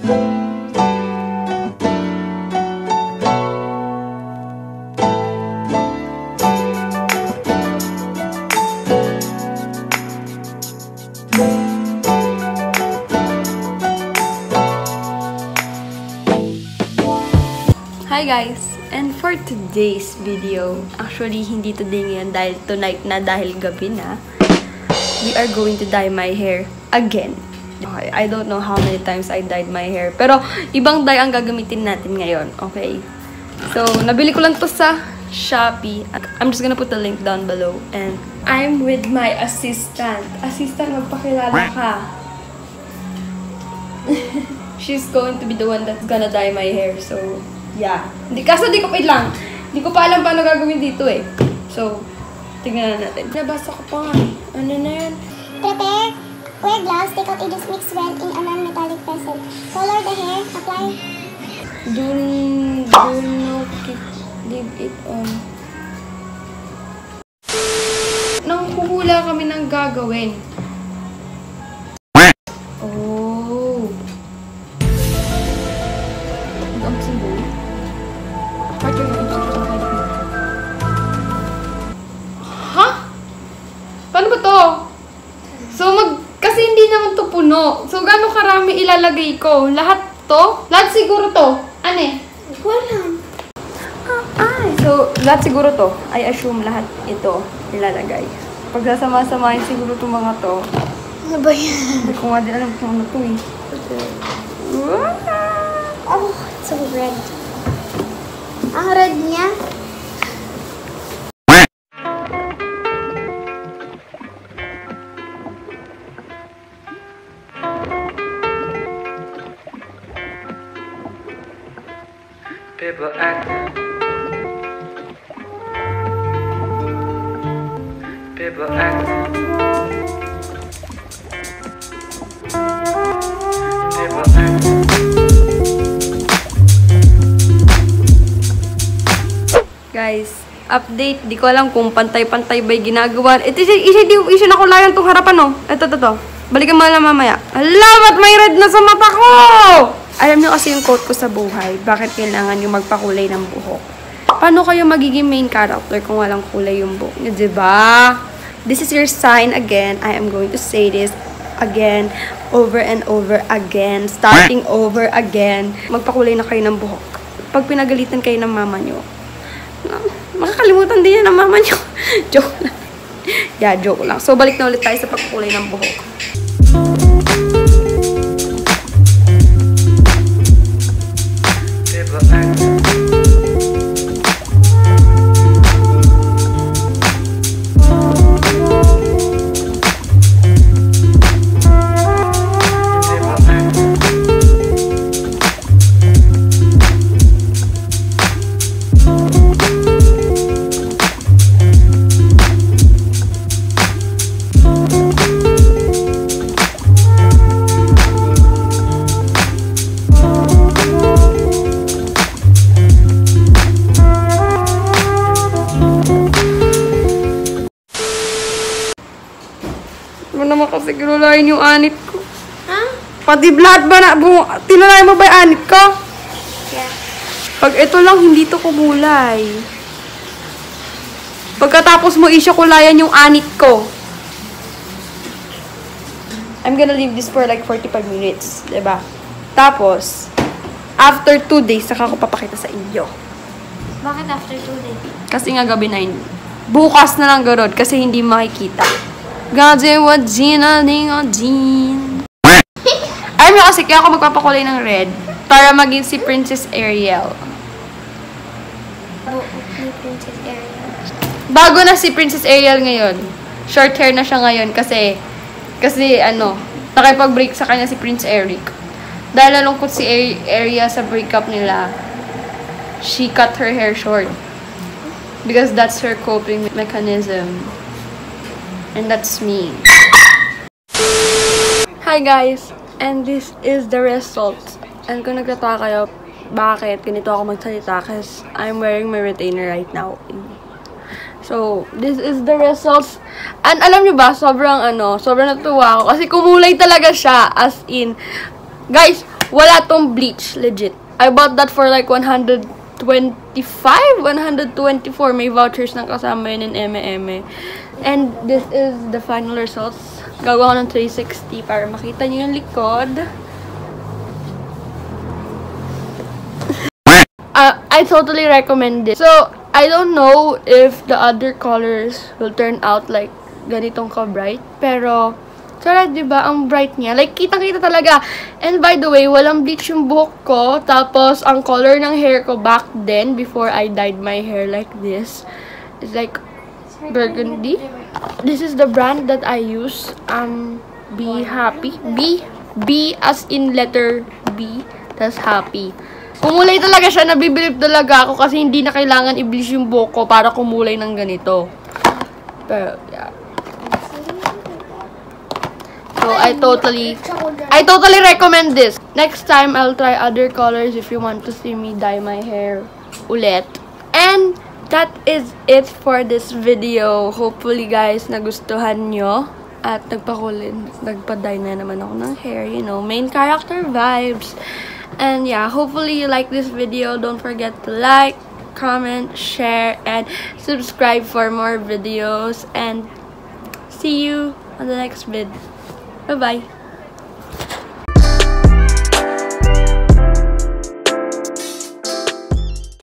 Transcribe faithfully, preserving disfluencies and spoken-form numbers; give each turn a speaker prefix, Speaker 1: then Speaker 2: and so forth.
Speaker 1: Hi guys! And for today's video, actually hindi today ngayon dahil tonight na, dahil gabi na, we are going to dye my hair again. Okay, I don't know how many times I dyed my hair, pero ibang dye ang gagamitin natin ngayon, okay? So, nabili ko lang to sa Shopee. I'm just gonna put the link down below. And I'm with my assistant. Assistant, magpakilala ka. She's going to be the one that's gonna dye my hair, so yeah. Hindi, kaso di ko pa lang. Di ko pa alam paano gagawin dito eh. So, tingnan na natin. Nabasa ko pa nga. Ano na yan?
Speaker 2: Prepare. Wear gloves. Take out edges. Mix well in a non-metallic vessel. Color the hair. Apply.
Speaker 1: Do, do not keep, leave it on. Nang huhula kami ng gagawin. Oh. Ang simbol. Ha? Paano ba to? So, mag... Kasi hindi naman to puno. So, gano'ng karami ilalagay ko? Lahat to? Lahat siguro to. Ano eh?
Speaker 2: Wala.
Speaker 1: Ah, ay. So, lahat siguro to. I assume lahat ito ilalagay. Pag sasama-samahin siguro itong mga to.
Speaker 2: Ano ba yan?
Speaker 1: Hindi ko nga din alam kung ano to eh.
Speaker 2: Oh, it's so red. Ang red niya.
Speaker 3: People act. People act. People act.
Speaker 1: Guys, update. Di ko alam kung pantay-pantay ba'y ginagawa. Ito, isa, isa, isa na ko layan itong harapan, oh. Ito, ito, ito. Balikan mo na mamaya. Hala, ba't may red na sa mata ko? Alam niyo kasi yung quote ko sa buhay, bakit kailangan yung magpakulay ng buhok? Paano kayo magiging main character kung walang kulay yung buhok niyo, diba? This is your sign again. I am going to say this again, over and over again, starting over again. Magpakulay na kayo ng buhok. Pag pinagalitan kayo ng mama niyo, makakalimutan din yan ng mama niyo. Joke lang. Yeah, joke lang. So, balik na ulit tayo sa pagpakulay ng buhok. Naman kasi kinulayin yung anit ko.
Speaker 2: Ha?
Speaker 1: Pati lahat ba na, tinulayin mo ba yung anit ko?
Speaker 2: Yeah.
Speaker 1: Pag ito lang, hindi to kumulay. Pagkatapos mo isya kulayan yung anit ko. I'm gonna leave this for like forty-five minutes. Diba? Tapos, after two days, saka ko papakita sa inyo.
Speaker 2: Bakit after two days?
Speaker 1: Kasi nga gabi na yun. Bukas na lang garod kasi hindi makikita. Gaje wa Gina ding o Jean. Alam mo kasi kaya ako magpapakulay ng red para maging si Princess Ariel.
Speaker 2: Oh, ni Princess Ariel.
Speaker 1: Bago na si Princess Ariel ngayon. Short hair na siya ngayon kasi kasi ano, nakipag-break sa kanya si Prince Eric. Dahil nalungkot si Ariel sa breakup nila, she cut her hair short. Because that's her coping mechanism. And that's me. Hi guys! And this is the result. And kung nagtataka kayo, bakit ganito ako magsalita? Because I'm wearing my retainer right now. So, this is the results. And alam nyo ba, sobrang ano, sobrang natuwa ako. Kasi kumulay talaga siya. As in, guys, Wala tong bleach, legit. I bought that for like one hundred twenty-five, one hundred twenty-four. May vouchers na kasama yun in eme eme. And this is the final results. Gagawa ko ng three sixty para makita niyo yung likod. uh, I totally recommend this. So, I don't know if the other colors will turn out like ganitong ka-bright. Pero, sarap, diba? Ang bright niya. Like, kitang-kita talaga. And by the way, walang bleach yung buhok ko. Tapos, ang color ng hair ko back then, before I dyed my hair like this, is like burgundy. This is the brand that I use. Um, Be Happy. B. B as in letter B. Tas happy. Kumulay talaga siya. Nabibilib talaga ako kasi hindi na kailangan i-bleach yung buhok ko para kumulay ng ganito. Pero, yeah. So, I totally, I totally recommend this. Next time, I'll try other colors if you want to see me dye my hair ulit. And, that is it for this video. Hopefully, guys, nagustuhan nyo. At nagpakulin, nagpa-dye na naman ako ng hair. You know, main character vibes. And, yeah, hopefully you like this video. Don't forget to like, comment, share, and subscribe for more videos. And, see you on the next vid. Bye-bye.